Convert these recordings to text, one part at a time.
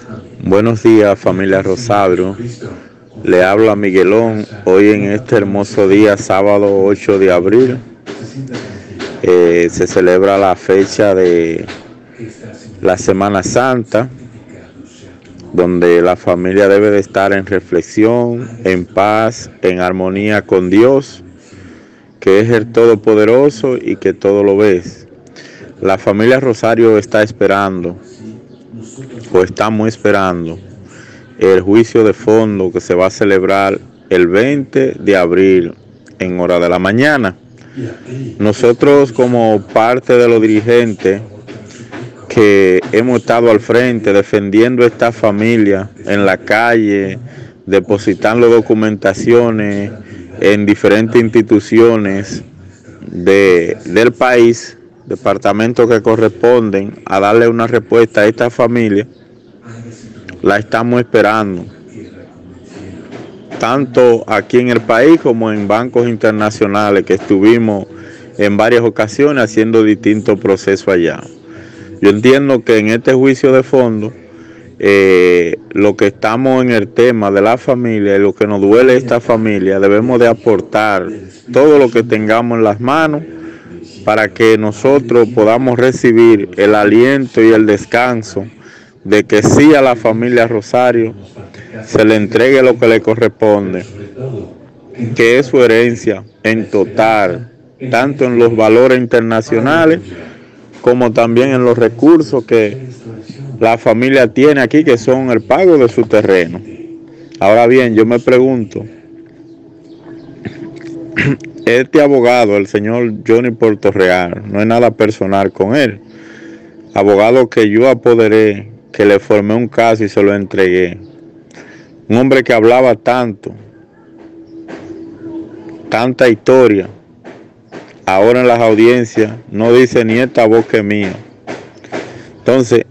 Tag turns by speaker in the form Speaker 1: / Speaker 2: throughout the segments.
Speaker 1: Buenos días, familia Rosario. Le habla Miguelón. Hoy en este hermoso día, sábado 8 de abril, se celebra la fecha de la Semana Santa, donde la familia debe de estar en reflexión, en paz, en armonía con Dios, que es el Todopoderoso y que todo lo ve. La familia Rosario está esperando, o estamos esperando, el juicio de fondo que se va a celebrar el 20 de abril en hora de la mañana. Nosotros, como parte de los dirigentes que hemos estado al frente defendiendo esta familia en la calle, depositando documentaciones en diferentes instituciones del país, departamentos que corresponden a darle una respuesta a esta familia, la estamos esperando, tanto aquí en el país como en bancos internacionales, que estuvimos en varias ocasiones haciendo distintos procesos allá. Yo entiendo que en este juicio de fondo, lo que estamos en el tema de la familia y lo que nos duele a esta familia, debemos de aportar todo lo que tengamos en las manos para que nosotros podamos recibir el aliento y el descanso de que sí a la familia Rosario se le entregue lo que le corresponde, que es su herencia en total, tanto en los valores internacionales como también en los recursos que la familia tiene aquí, que son el pago de su terreno. Ahora bien, yo me pregunto, este abogado, el señor Johnny Portorreal, no es nada personal con él, abogado que yo apoderé, que le formé un caso y se lo entregué, un hombre que hablaba tanto, tanta historia, ahora en las audiencias no dice ni esta voz que es mía. Entonces,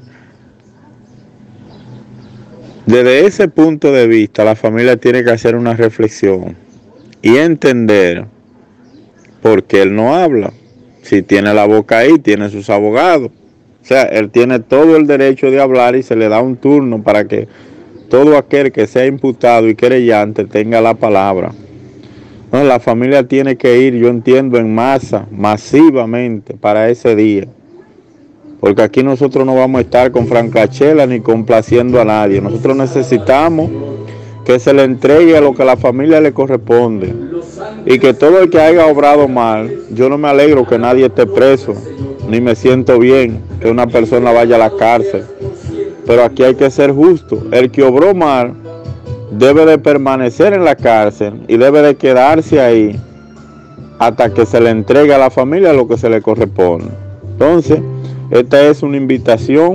Speaker 1: desde ese punto de vista, la familia tiene que hacer una reflexión y entender por qué él no habla. Si tiene la boca ahí, tiene sus abogados. O sea, él tiene todo el derecho de hablar y se le da un turno para que todo aquel que sea imputado y querellante tenga la palabra. No, la familia tiene que ir, yo entiendo, en masa, masivamente para ese día. Porque aquí nosotros no vamos a estar con francachela ni complaciendo a nadie. Nosotros necesitamos que se le entregue a lo que a la familia le corresponde. Y que todo el que haya obrado mal, yo no me alegro que nadie esté preso, ni me siento bien que una persona vaya a la cárcel. Pero aquí hay que ser justo. El que obró mal debe de permanecer en la cárcel y debe de quedarse ahí hasta que se le entregue a la familia lo que se le corresponde. Entonces, esta es una invitación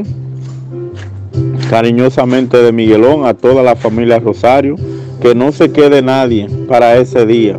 Speaker 1: cariñosamente de Miguelón a toda la familia Rosario, que no se quede nadie para ese día,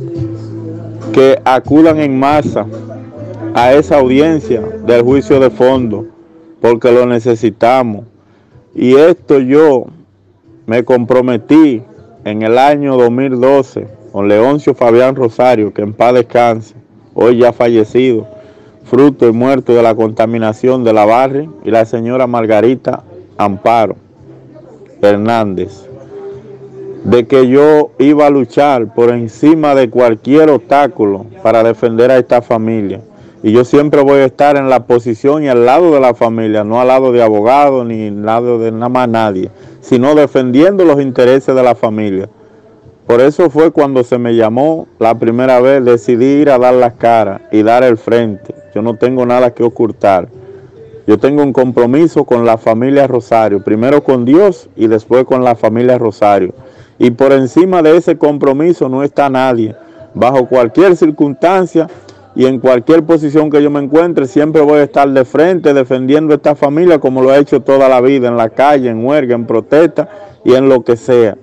Speaker 1: que acudan en masa a esa audiencia del juicio de fondo, porque lo necesitamos. Y esto yo me comprometí en el año 2012 con Leoncio Fabián Rosario, que en paz descanse, hoy ya fallecido, fruto y muerto de la contaminación de la Barri, y la señora Margarita Amparo Hernández, de que yo iba a luchar por encima de cualquier obstáculo para defender a esta familia. Y yo siempre voy a estar en la posición y al lado de la familia, no al lado de abogados ni al lado de nada más nadie, sino defendiendo los intereses de la familia. Por eso fue cuando se me llamó la primera vez, decidí ir a dar las caras y dar el frente. Yo no tengo nada que ocultar. Yo tengo un compromiso con la familia Rosario, primero con Dios y después con la familia Rosario. Y por encima de ese compromiso no está nadie. Bajo cualquier circunstancia y en cualquier posición que yo me encuentre, siempre voy a estar de frente defendiendo a esta familia como lo he hecho toda la vida, en la calle, en huelga, en protesta y en lo que sea.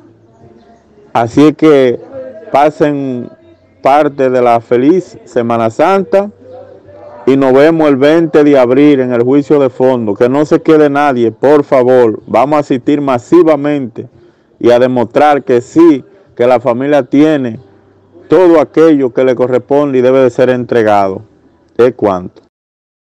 Speaker 1: Así es que pasen parte de la feliz Semana Santa y nos vemos el 20 de abril en el juicio de fondo. Que no se quede nadie, por favor. Vamos a asistir masivamente y a demostrar que sí, que la familia tiene todo aquello que le corresponde y debe de ser entregado. ¿Es cuánto?